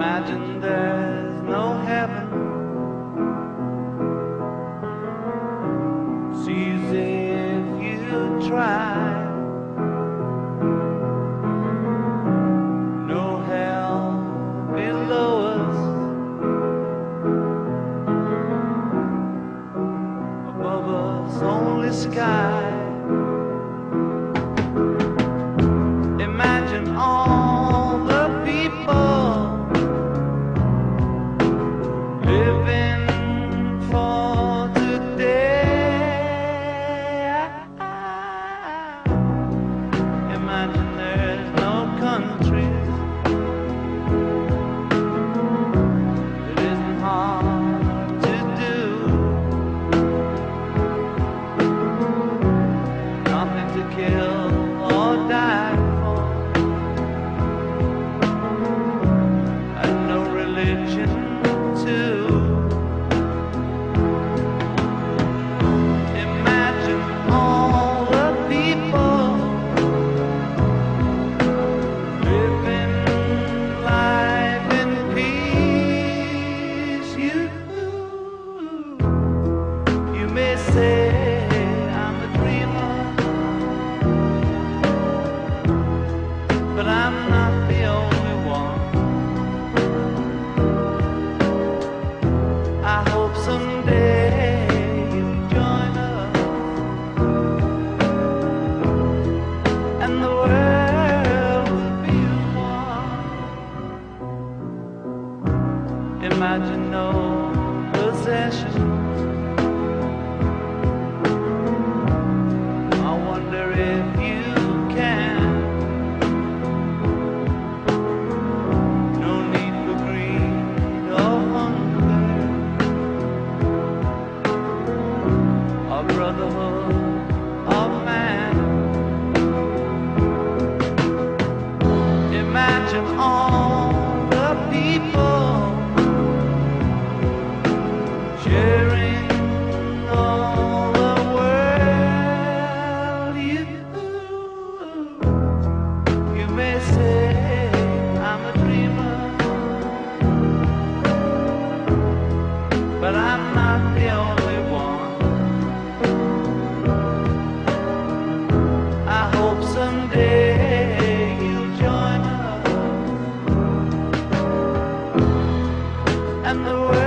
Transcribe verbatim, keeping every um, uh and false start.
Imagine there's no heaven. It's easy if you try. No hell below us, above us only sky. Imagine all the people living for today. Imagine there's no countries. It isn't hard to do. Nothing to kill or die for, and no religion too. Imagine all the people living life in peace. You, you may say I'm a dreamer, but I'm not the only one. I hope someday you'll join us, and the world will be as one. Imagine no possessions. I wonder if you can. No need for greed or hunger, or brotherhood of man. Imagine all the people sharing all the world. You, you may say I'm a dreamer, but I'm not the only one. I hope someday you'll join us, and the world